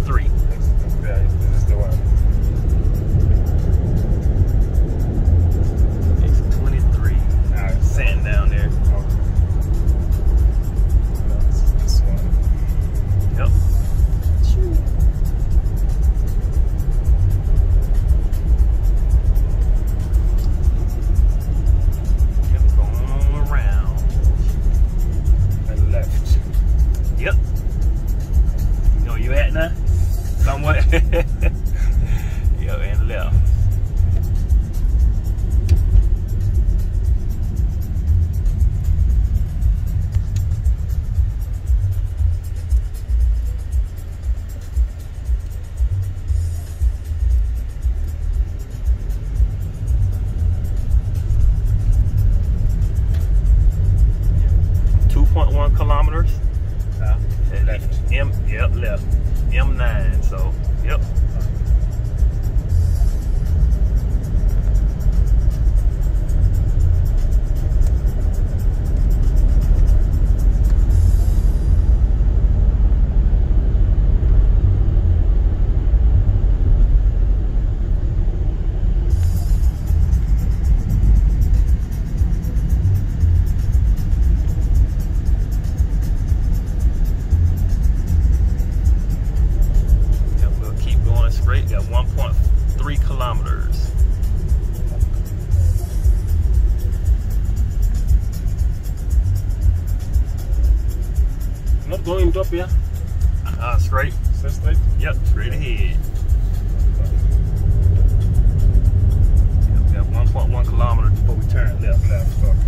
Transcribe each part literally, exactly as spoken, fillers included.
twenty-three. Yeah, this is the one. It's twenty-three. Ah, it's Sand down there. Okay. That's this one. Yep. Yep, going around. And left. Yep. You know where you at now? Somewhere. Yep, and left. two point one kilometers. Ah, And left. M, yep, left. M nine, so, yep. Yep, we'll keep going straight. Got one point three kilometers. Not going up here. Uh, straight. So straight. Yep, straight ahead. Yep, we got one point one kilometers before we turn left. Left. Okay.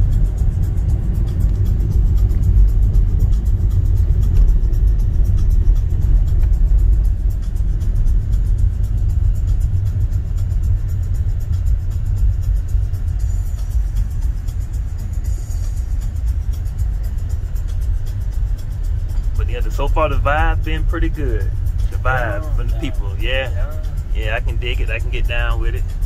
But yeah, the, so far the vibe been pretty good. The vibe Yeah, from the yeah. people, yeah. Yeah. Yeah, I can dig it. I can get down with it.